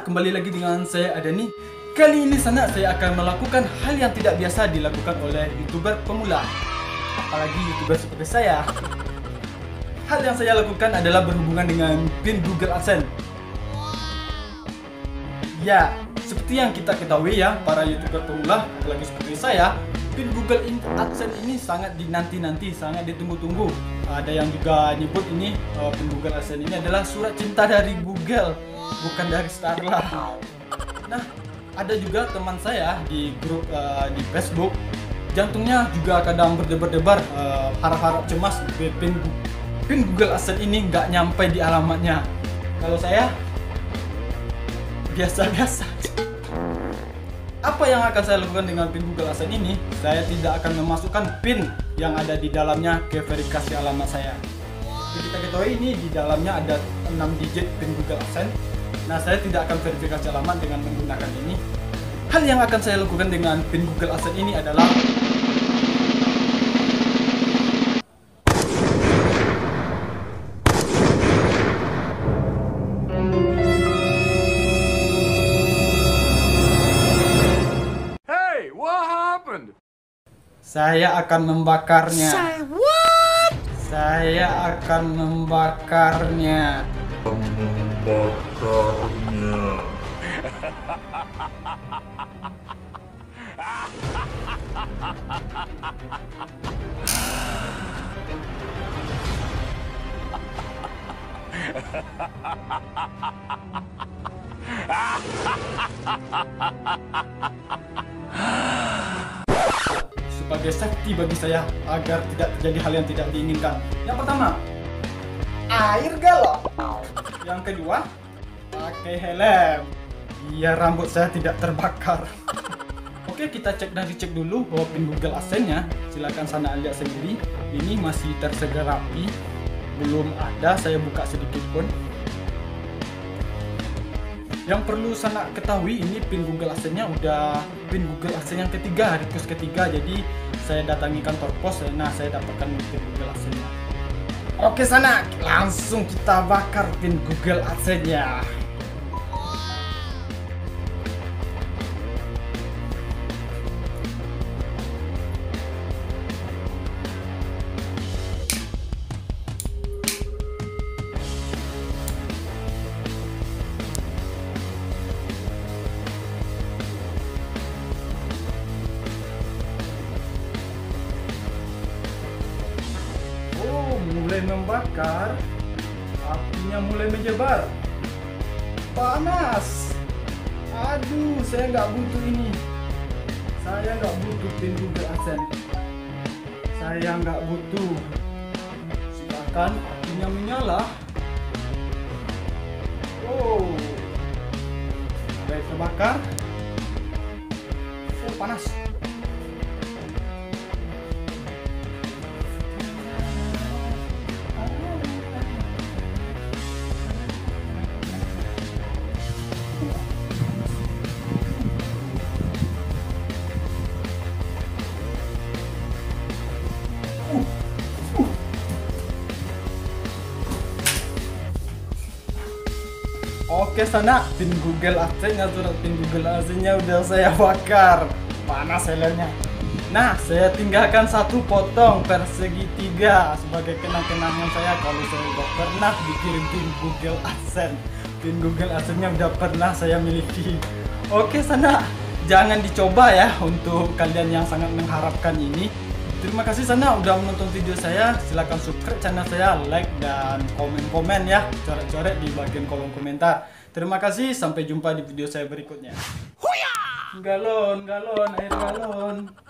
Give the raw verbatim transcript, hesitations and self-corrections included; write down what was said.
kembali lagi dengan saya Adani. Kali ini sana saya akan melakukan hal yang tidak biasa dilakukan oleh YouTuber pemula, apalagi YouTuber seperti saya. Hal yang saya lakukan adalah berhubungan dengan pin Google AdSense. Ya, seperti yang kita ketahui ya, para YouTuber pemula, apalagi seperti saya, pin Google AdSense ini sangat dinanti-nanti, sangat ditunggu-tunggu. Ada yang juga nyebut ini, uh, pin Google AdSense ini adalah surat cinta dari Google, bukan dari Starla. Nah, ada juga teman saya di grup uh, di Facebook, jantungnya juga kadang berdebar-debar, uh, harap-harap cemas pin, pin Google AdSense ini nggak nyampe di alamatnya. Kalau saya biasa-biasa. Apa yang akan saya lakukan dengan pin Google AdSense ini? Saya tidak akan memasukkan pin yang ada di dalamnya ke verifikasi alamat saya. Seperti kita ketahui ini di dalamnya ada enam digit pin Google AdSense. Nah, saya tidak akan verifikasi alamat dengan menggunakan ini. Hal yang akan saya lakukan dengan pin Google AdSense ini adalah saya akan membakarnya. Say what? Saya akan membakarnya. Membakarnya. Sebagai safety bagi saya agar tidak terjadi hal yang tidak diinginkan. Yang pertama, air galon. Yang kedua, pakai helm biar rambut saya tidak terbakar. Oke, kita cek dan dicek dulu bahwa pin Google AdSense-nya. Silakan sana lihat sendiri. Ini masih tersegel rapi, belum ada saya buka sedikit pun. Yang perlu sana ketahui, ini pin Google AdSense-nya udah pin Google AdSense yang ketiga, request ketiga. Jadi saya datangi kantor pos, nah saya dapatkan pin Google AdSense-nya. Oke sana, langsung kita bakar pin Google AdSense-nya. Mulai membakar, apinya mulai menyebar, panas. Aduh, saya nggak butuh ini. Saya nggak butuh pin Google AdSense. Saya nggak butuh. Silakan apinya menyala. Oh, baik terbakar. Oh, panas. Oke sana, pin Google AdSense-nya, surat pin Google AdSense-nya udah saya bakar. Panas helmnya. Nah, saya tinggalkan satu potong persegi tiga sebagai kenang-kenangan saya kalau saya udah pernah dikirim pin Google AdSense. Pin Google AdSense-nya udah pernah saya miliki. Oke sana, jangan dicoba ya untuk kalian yang sangat mengharapkan ini. Terima kasih sana udah menonton video saya. Silahkan subscribe channel saya, like dan komen-komen ya, coret-coret di bagian kolom komentar. Terima kasih, sampai jumpa di video saya berikutnya. Galon, galon, air galon.